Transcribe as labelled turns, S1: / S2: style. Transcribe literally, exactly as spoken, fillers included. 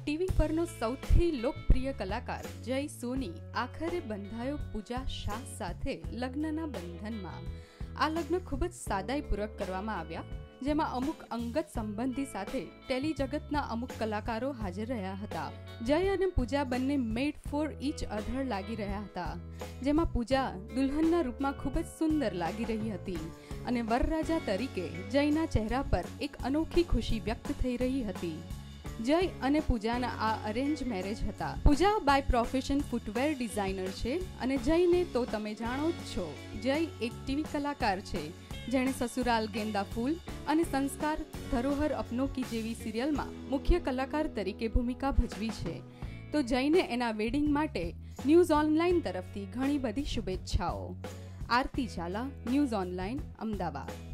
S1: TV પરનો સૌથી લોકપ્રિય કલાકાર જય સોની આખરે બંધાયો પૂજા શાહ સાથે લગ્નના બંધનમાં। આ લગ્ન ખૂબ જ સાદાઈપૂર્વક કરવામાં આવ્યા, જેમાં અમુક અંગત સંબંધી સાથે ટેલી જગતના અમુક કલાકારો હાજર રહ્યા હતા। જય અને પૂજા બંને મેડ ફોર ઈચ અધર લાગી રહ્યા હતા, જેમાં પૂજા દુલ્હનના રૂપમાં ખૂબ જ સુંદર લાગી રહી હતી અને વરરાજા તરીકે જયના ચહેરા પર એક અનોખી ખુશી વ્યક્ત થઈ રહી હતી। જય અને પૂજાના આ અરેન્જ મેરેજ હતા। Pooja by profession footwear designer છે અને જયને તો તમે જાણો જ છો, જય એક ટીવી કલાકાર છે જેણે સસુરાલ ગેંદા ફૂલ અને સંસ્કાર ધરોહર અપનો કી જેવી સિરિયલમાં મુખ્ય કલાકાર તરીકે ભૂમિકા ભજવી છે। તો જયને એના વેડિંગ માટે ન્યૂઝ ઓનલાઈન તરફથી ઘણી બધી શુભેચ્છાઓ। Aarti Jhala, news online, Ahmedabad.